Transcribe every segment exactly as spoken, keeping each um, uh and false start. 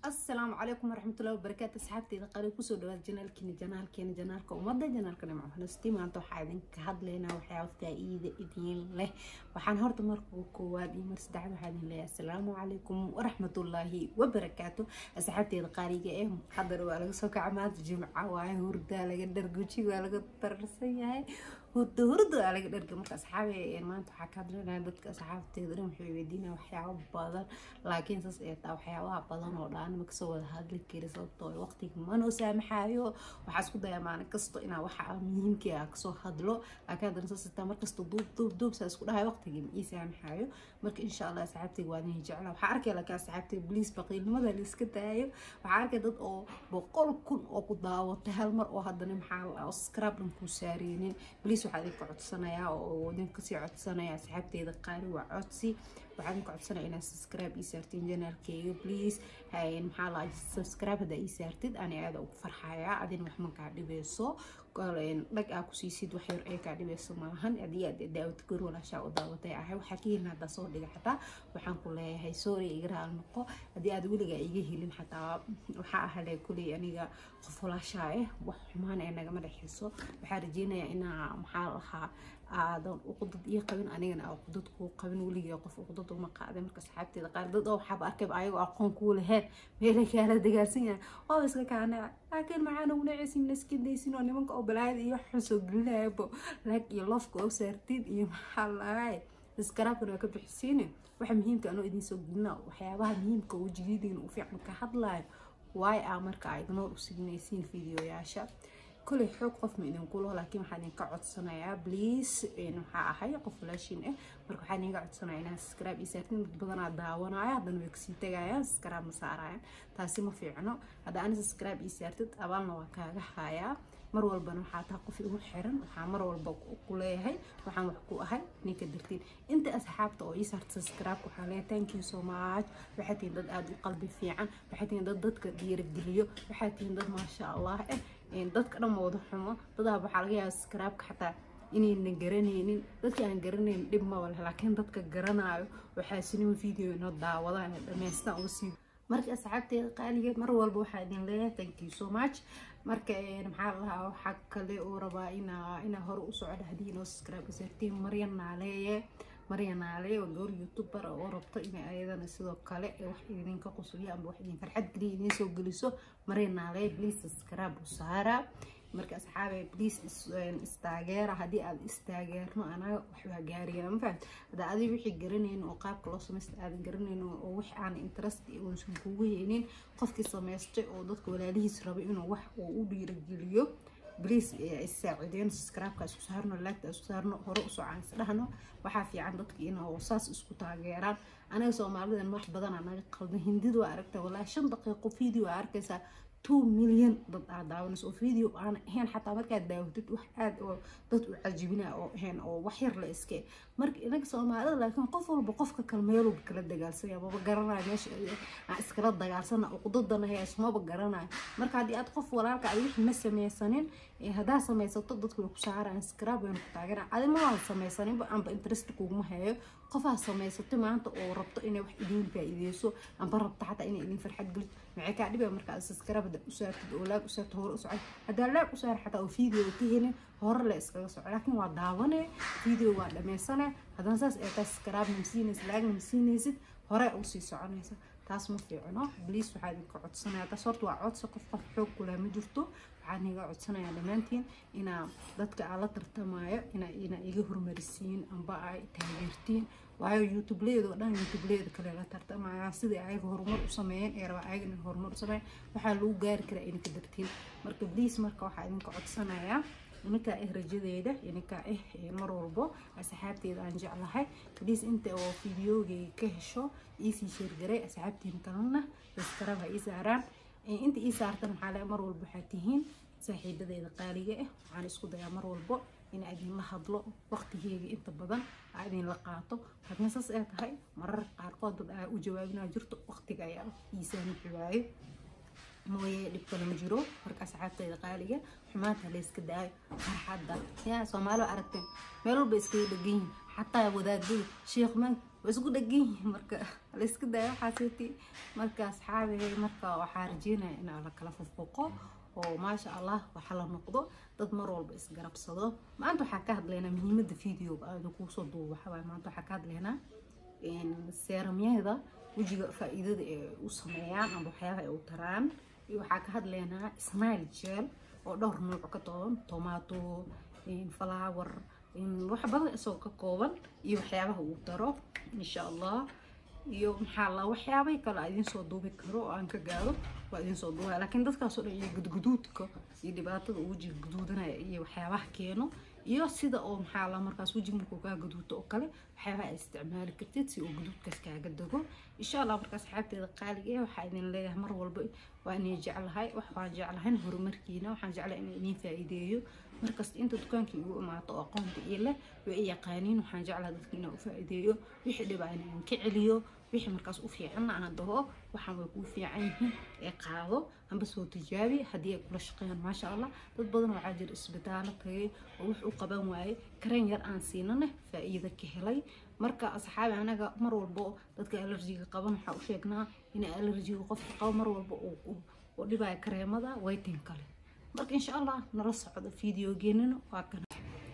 السلام عليكم ورحمة الله وبركاته. أصحابتي إذا قالوا كسر دوات جنال كني جنال كني جنال كومضة جنال كنا معه نستي ما أنتوا حاعدين كهاد لنا وحياة تأييد إدين له وحن هرت مركو كواد يمرس دعوة حدين له. السلام عليكم ورحمة الله وبركاته. أصحابتي إذا قاري جاء حضروا على سوق عماد جمعة وعي وردا لقدر جوتشي ولا قدر سياه هرد هرد على قدر مرك أصحابي ما أنتوا حكاد لنا ضدك أصحابتي درهم حبيبينا وحياة بدن لكن سأسأت أو حياة بدن ولا أنا مكسور هذا الكير صوته وقتي ما نسامحه وحاسكو دايما أنا كستو إنا وحى مهم كي أكسو هذلو لكن هذا نص استمر كستو دوب دوب دوب سأسكو ده وقتي جم يسامحه مرك إن شاء الله سحبتي واني جعله وحركة لك سحبتي بليس بقيل ماذا لسكت أيو وحركة ضد أو بقول كن أو قضاء وتهالمر أو هذا نمحل أو سكراب نمكوسارين بليس وحديك عد سنة يا ودين كسي عد سنة يا سحبتي إذا قاري وعدسي وعندك عد سنة إنا سبسكرايب يسارتين جنال كيو بليز هاي محل سبسكرايب هذا يسارتد أنا هذا وفرحايا عادين محمد قاعد بيسو قالين لك أكو سيسيد وحير أي قاعد بيسو ماهن أدي أدي داود كرو ولا شاء وداوتي أهي وحكينا هذا صور دي حتى وحن كله هاي سوري إجراء النقو أدي أدي ولي يجي هلين حتى وحق هلا كلي يعني قفلا شاي وحمان أنا جمال حسو وحرجينا إنا محلها هذا وقدد إيه قبل أنا أو قدد كو قبل ولي يقف وقدد وما قاعد مركز سحبتي لقاعد أو حاب أركب أيوة أقوم كول هاد ميلك على دجالسين أو بس كان أكل معنا ونعيش من السكين ديسين وأنا منك أو بلاد يحسوا قلابه لك يلفق أو سرتين يمحل هاي السكراب كنا كبر حسينه وحنا مهم كأنه إدين سوقنا وحيابها مهم كوجدين وفي عم كحضلاي واي أمرك عيدنا وسجنيسين فيديو يا شاب كل حق قف من نقوله لكن حنين قعد صناعة بليس إنه حاجة قف لاشين إيه مركو حنين قعد صناعة سكراب يسافرين بدنا داونا هذا نوكسي تجايا سكراب مسارين تاسمه في عنو هذا أنا سكراب يسافرت أبالنا وكاجا حياة مرول بنو حاتها قفي وحرن وحمرول بق وقولي هاي وحن وحكو هاي نيك درتين أنت أصحاب تو يسافرت سكراب وحاليا thank you so much وحتين ضد أدو قلبي في عن وحتين ضد ضد كبير بدليو وحتين ضد ما شاء الله إيه إن ضدك أنا موضوع حما ضدها بحلقة سكراب حتى إني نجرني ضدك أنا جرني دم ولا لكن ضدك جرنا وحاسين فيديو إنه دعوة ما يستأوسي مرك أسعدتي قالي مرة والبوحدين ليه thank you so much مرك محلها وحق لي وربا إنا إنا هرقص على هدينا سكراب زرتين مريم عليه مريم عليه وجور يوتيوبر أو ربط إني أيضا نسيو كله واحد يدين كقصوية أم واحد فرحت لي نسيو جلسوا مريم عليه بليس سكراب وسهرة مركز أصحابي بليس استاجر هدي الاستاجر ما أنا وحنا جارينا ما فهمت هذا أدي وحي جرنين وقاب كلاس مست أدي جرنين ووح عن إنترست ونشوفوهين قف كيس مست وضدك ولا ليه سربي إنه وح وودي رجليو بليس الساعدين سكراب كاسو سهرنا لاك كاسو سهرنا هرقصو عن سلهنا وحافي عن ضدك إنه وصاص اسكو تاجران أنا سو معلود إن واحد بدن أنا قلبي هندي وعرفته ولا شن دقيقة فيديو عركسة two مليون ضد أعداء فيديو أنا هين حتى مركز داودت واحد أو ضد عجبنا أو هين أو وحير لإسكي مرك إنك سو معلود لكن قفل بقفك كلميرو بكرة دجالسية بابا جرنا ماشي إسكرة دجالسنا أو ضدنا هي اسمها بجرنا مرك عادي أتقف ولا رك عادي مس ميسانين هذا سمي صوت ضد كل شعر عن سكراب وين كتاجر عادي ما سمي سنين بقى بإنترست كوم هي قفها سمي صوت ما أنت أو ربط إنه واحد يدين بيديسو أم بربط حتى إني إني فرحت قلت معك عادي بقى مركز سكراب ده أسرت الأولاد أسرت هور أسرع هذا لا أسرع حتى أو فيديو كهني هور لا أسرع لكن وضعونه فيديو ولا ميسانة هذا ناس سكراب نمسينس لاج نمسينس هراء أوسي سعنيس taas ma fiicno بليس waxaad ka codsanayaa taas horta waa codsi qof qof xoog kula ma jirto waxaan iga codsanayaa dhamaantiin ina dadka aan la tartamayo ina ina iga hormarisiin amba ay taageertiin waayo YouTube leedo dhan YouTube leedo kale la tartamaya sidii ay horumar u sameeyeen ee raba ay in horumar u sameeyeen waxa lagu gaari karaa in ka dartiin marka بليس marka waxaan idin ka codsanayaa إنك إيه رجديده إنك إيه مروربو أسحابتي إذا أنجع لها بليز أنت أو فيديو جي كهشو إيسي شير جري أسحابتي مكاننا بسكرها إيساران إيه أنت إيسارتن حالة مروربو حاتيهين صاحب ذي القارية إيه عن اسكو يا مروربو إن أدين لحظلو وقت هي أنت بدن أدين لقاطو هذا نص إيه هاي مرر عرقات وجوابنا جرت وقت جاي إيسان حواي مويه دبكنا مجرو مركز عادة قالية حماتها ليس كداي فرحة يا سومالو عرفتين ميلو بيسكي دقين حتى وذاك شيخ من واسكو دقين مركا الاسكو دا حاسيتي مركا أصحابي مركا وحارجينا إن على كلف فوقه وما شاء الله وحلا نقضه dad mar walba isgarabsado maanta waxa ka hadlaynaa muhiimadda video aad ku soo duubo waxa way maanta waxa ka hadlaynaa in seeramyada wajiga faa'iidada ee u sameeyaan ama waxyaabaha ay u taraan iyo waxa ka hadlaynaa smile gel oo dhowr nooc ka toon tomato in flower in wax badan isoo ka kooban iyo waxyaabaha uu taro insha Allah iyo maxaa la waxyaabay kale idin soo duubi karo aan ka gaaro waa idin soo duubaa laakiin dadkaas oo dhan iyo gudguduudka iyo dhibaatada wajiga guduudanaya iyo waxyaabaha keeno iyo sida oo maxaa la markaas wajiga markuu ka guduuto oo kale waxyaabaha ay isticmaali kartid si uu guduudkaas kaaga dago insha Allah markaas xaabteeda qaaliga ah waxa idin leeyahay mar walba waa inay jeclahay wax waan jeclahay horumarkiina waxaan jeclahay inay idin faa'iideeyo markaas inta dukaankii ugu imaato aqoonta ile way yaqaaniin waxaan jeclahay dadka inuu faa'iideeyo wixii dhibaa inaan ka celiyo wixii markaas u fiican aan dhaho waxaan way ku fiican yihiin ee qaado amba soo tijaabi hadii ay kula shaqeeyaan ma sha Allah dad badan oo caajir isbitaal tagay oo wax u qaban waayay kareen yar aan siinana faa'iido ka helay marka asxaabi anaga mar walba dadka allergiga qaban waxa u sheegnaa in allergiga qofka qabo mar walba uu oo dhibaya kareemada waytin kale marka insha Allah nala socdo video geenino waa kan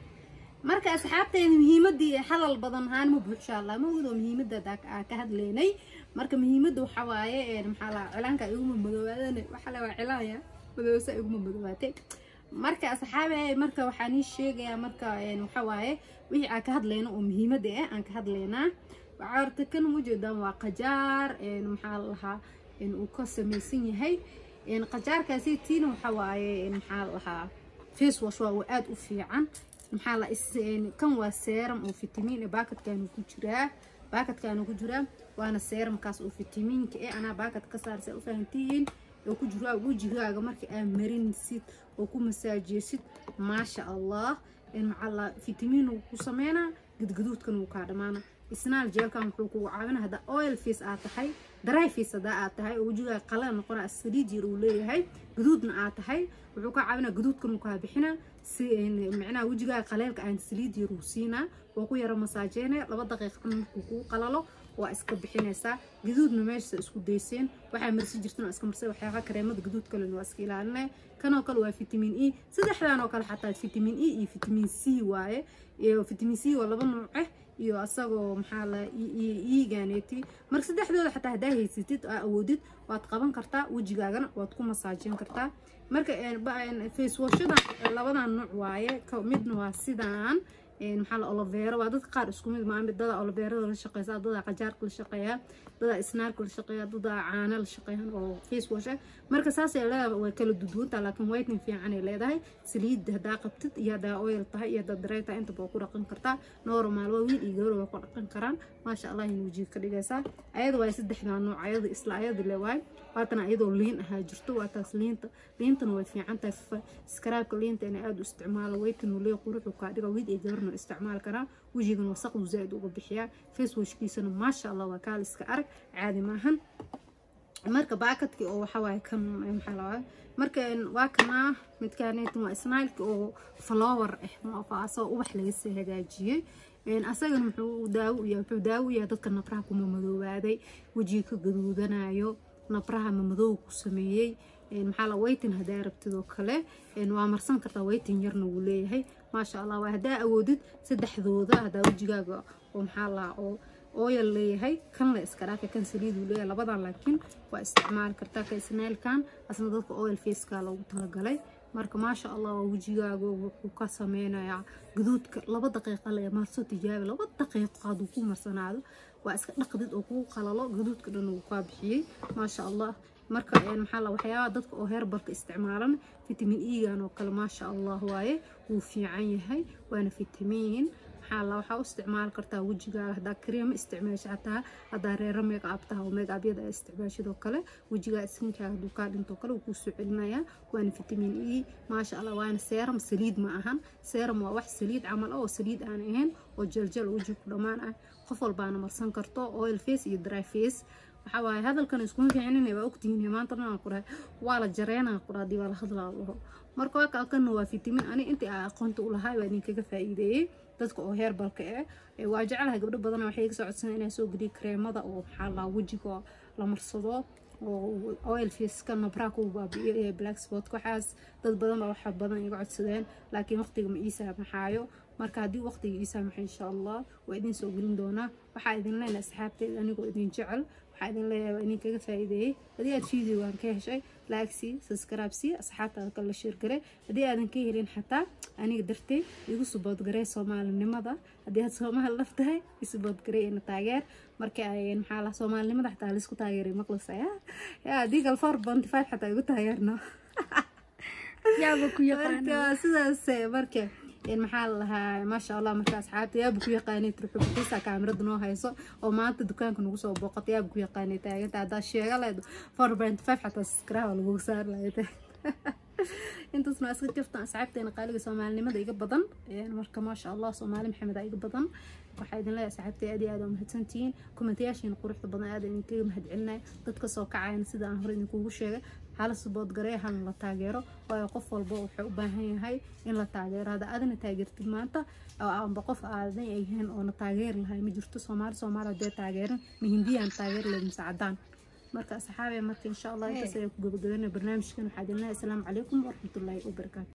marka asxaabteena muhiimadii xalal badan haan ma buuxsha Allah ma wado muhiimada ka hadleynay marka muhiimadu waxa waaye ee maxaa la cilaanka igu madoobaadeen waxa la waa cilaaya madoosa igu madoobaatay marka asxaabay marka waxaan ii sheegaya marka een waxa waaye wixii aan ka hadleyno oo muhiimada ah aan ka hadleynaa waxa kan muujadaan waa qajaar een maxaa lahaa in uu ka sameeysan yahay een qajaarkaasi tiin waxa waaye een maxaa lahaa face wash waa aad u fiican maxaa la iseen kan waa serum oo fitamiin baakadkan ku jira baakadkan ku jira waana serum kaas oo fitamiinka ee ana baakad ka saarsan u fahantiin oo ku jira wajigaaga marka aad marinsid oo ku masaajisid ma sha Allah in macalla fitamiin uu ku sameeyna gudguduudkan uu ka dhamaana isnaal jeelkan wuxuu ku caawinaa hada oil face aad tahay dry face hada aad tahay oo wajigaaga qalan noqona saliid yar uu leeyahay guduudna aad tahay wuxuu ka caawinaa guduudkan uu ka bixina si macnaa wajigaaga qaleelka aan saliid yar uu siina oo ku yara masaajeena laba daqiiqo markuu ku qalalo waa iska bixinaysa guduudna meesha isku deyseen waxa marsi jirtana iska marsay waxyaabo kareemada guduud kale waa iska ilaalinay kanoo kale waa vitamin E saddexdaan oo kale xataa vitamin E iyo vitamin C waaye iyo vitamin C waa laba nooc ah iyo asagoo maxaa la iigaaneti marka saddexdooda xataa hadaa haysatid awoodid waad qaban kartaa wajigaagana waad ku masaajin kartaa marka face washada labadan nooc waaye midna waa sidaan een maxaa la aloe vera waa dad qaar isku mid ma mid dad aloe vera la shaqeeya dad qajaarka la shaqeeya dad snaarka la shaqeeya dad caana la shaqeeya oo face wash marka saas ay leedahay way kala duduwanta laakiin whitening fiican ay leedahay saliid hadaa qabtid iyo hadaa oil tahay iyo hadaa dareeta inta baa ku dhaqan kartaa normal waa wiil iyo gabar way ku dhaqan karaan ma sha Allah inuu wajiga ka dhigaysaa ayada way saddexdaan nooc ayada isla ayada leewaay waatan ayadoo liin ahaa jirto waa taas liinta liintana way fiican tahay scrubka liinta in aad u isticmaalo waytin uu leeyahay quruxu ka dhigo wiil iyo gabarna استعمال كرا وجهنا وسق وزائد وبحيا فيس وش كيسنا ما شاء الله وكال اسكارك عادي معهن مركب باكتك أو حواي كم محلوة مركب واكنا متكانيت مع إسماعيل أو فلاور إحنا فاصو وبحلي السهجاجية إن أصلاً محو داو يا محو داو يا تذكر نبرهكم ممدو بعدي وجيك جدودنا يو نبرها ممدو كسمية إن محل ويتن هدا ربتدو كله إن وامرسن كرتا ويتن يرنا وليه ما شاء الله وهدا أودد سدح ذوذا هدا وجيجا ومحل أو أويل ليه هاي كان لا إسكراك كان سليد وليه لبضع لكن واستعمال كرتا كإسنال كان أصلا ذلك أويل فيس كالو تلقلي marka ma sha Allah wajigaaga wuxuu ka sameeynaa guduudka laba daqiiqo la marso tijaabo laba daqiiqo qaad ku marsanaado waa iska dhaqdid oo ku qalalo guduudka dhan uu ka bixiyay ma sha Allah marka een maxaa la waxyaabo dadka oo heerbalka isticmaalan vitamin E gaan oo kale ma sha Allah waaye uu fiican yahay waana vitamin حالا waxaa u isticmaal kartaa wajigaaga hadaa cream isticmaasho hataa hadaa reero make up tahay oo make up yada isticmaashado kale wajiga iskinkaaga haduu ka dhinto kale uu ku soo celinaya waana vitamin E ma sha Allah waana serum saliid ma ahan serum waa wax saliid amal oo saliid aan ahayn oo jaljal wajiga ku dhamaan ah qof walbaana marsan karto oil face iyo dry face waxa waaye hadalkan isku fiicneen waa ogtihiin maanta aan ku rahay waa la jareena ku raadi waa la hadlaa marka waa kan waa vitamin ani inta aqoonta u lahaay waa idin kaga faa'iideeyay dadka oo heerbalka ee waa jecelahay gabdho badan waxay iga soo codsanayaan inay soo geliyo kreemada oo maxaa la wajiga la marsado oo oil face-ka nabraha ku baabi'iyo ee black spot waxaas dad badan baa waxa badan iga codsadeen laakiin waqtiga ma ii saamaxayo marka haddii waqtiga ii saamaxay insha Allah waa idin soo gelin doonaa waxaa idin leenahay asxaabteed anigoo idin jecel waxaa idin leeyahay idin kaga faa'iideeyay haddii aad video waan ka heshay like si subscribe si asxaabtaada kala share garay haddii aadan ka helin xataa aniga dartay igu support garay Soomaalinimada haddii aad Soomaali laftahay igu support garay in taageer marka ay maxaa la Soomaalinimada xataa la isku taageeray maqlasaya yaa digal four point five xataa igu taageerno yaaba ku yaqaan sidaas marka in maxaa lahaa ma sha Allah marka asxaabta yaab ku yaqaanay turxubkiisa kaamirada noo hayso oo maanta dukaanka nagu soo booqatay yaab ku yaqaanay taaganta hada sheegaleedo four point five xataa subscribe lagu saar lahayd intaas ma iska jiftaan asxaabteena qaaliga Soomaalinimada iga badan marka ma sha Allah Soomaali Maxamed iga badan waxaa idin leeyahay asxaabtay aad iyo aad u mahadsantiin commentayaashin quruxda badan aad idinkaga mahadcelinay dadka soo kacayna sida aan hore idinkugu sheegay hala support garay hal la taageero oo qof walba wuxuu u baahan yahay in la taageero hada aadna taageertid maanta oo aan qof aadan yahay oo na taageer lahay ma jirto Soomaali Soomaali dee taageeran mihindiyaan taageer leh mas'aadaan marka asxaabay marka insha Allah inta soo gabagabana barnaamijkan waxa idin leeyahay assalaamu calaykum wa rahmatullaahi wa barakaatuh